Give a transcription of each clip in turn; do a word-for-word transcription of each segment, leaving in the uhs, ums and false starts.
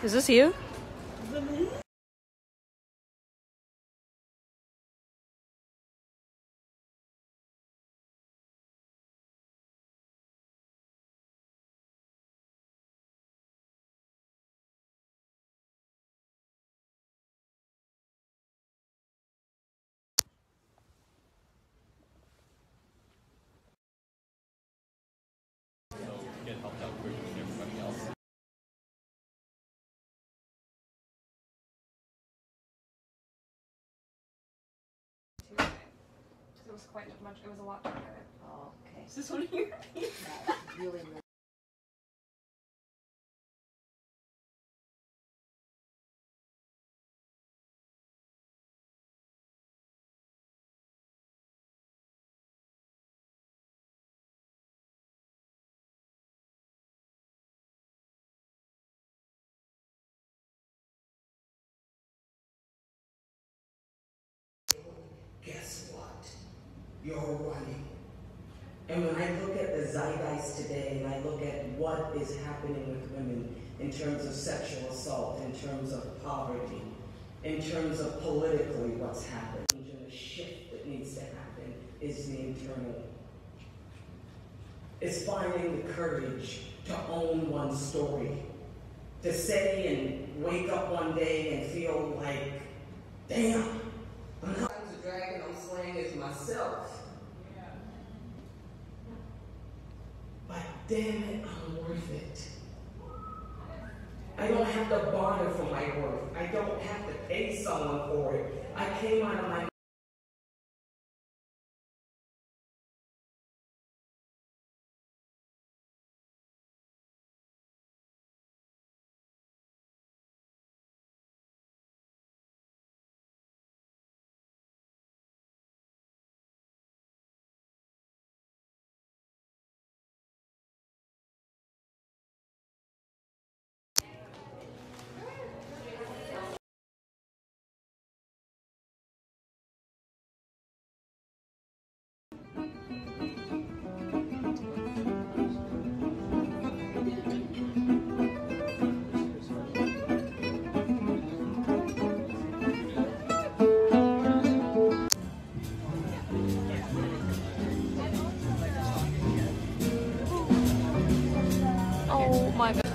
Is this you? Get helped out quicker than everybody else. Tuesday. It was quite much, it was a lot darker. Oh, okay. Is this one of your feet? That's really nice. Guess what? You're running. And when I look at the zeitgeist today and I look at what is happening with women in terms of sexual assault, in terms of poverty, in terms of politically what's happening, and the shift that needs to happen is the internal. It's finding the courage to own one's story, to say and wake up one day and feel like, damn, I'm not the dragon I'm slaying is myself. Yeah. But damn it, I'm worth it. I don't have to barter for my worth. I don't have to pay someone for it. I came out of my Oh my god.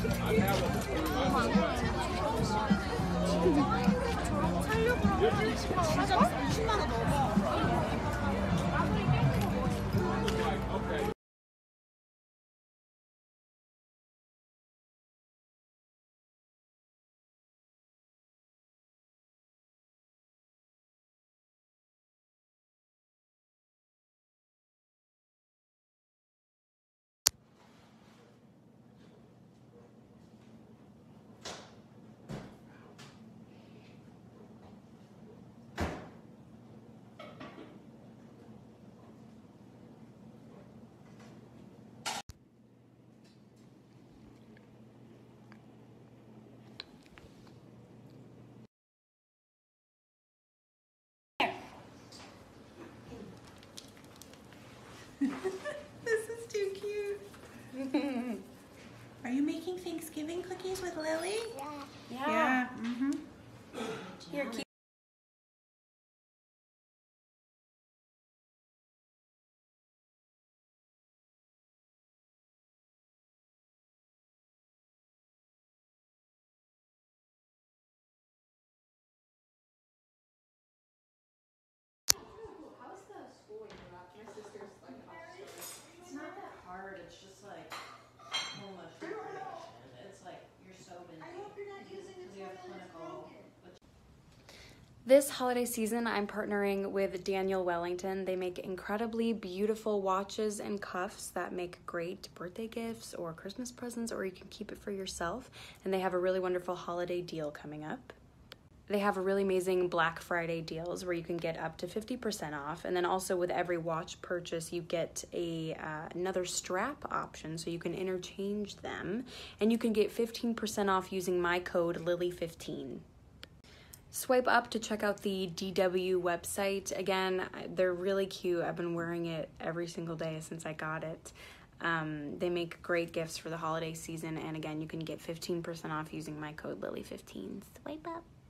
This is too cute. Are you making Thanksgiving cookies with Lily? Yeah. Yeah. Yeah. Mm-hmm. You're cute. How's the schooling for that? My sister's like it's not that hard, it's just like so much information. It's like you're so busy. I hope you're not using it you have clinical. This holiday season, I'm partnering with Daniel Wellington. They make incredibly beautiful watches and cuffs that make great birthday gifts or Christmas presents, or you can keep it for yourself. And they have a really wonderful holiday deal coming up. They have a really amazing Black Friday deals where you can get up to fifty percent off. And then also with every watch purchase, you get a uh, another strap option so you can interchange them. And you can get fifteen percent off using my code Lily fifteen. Swipe up to check out the D W website. Again, they're really cute. I've been wearing it every single day since I got it. Um, they make great gifts for the holiday season, and again, you can get fifteen percent off using my code Lily fifteen. Swipe up.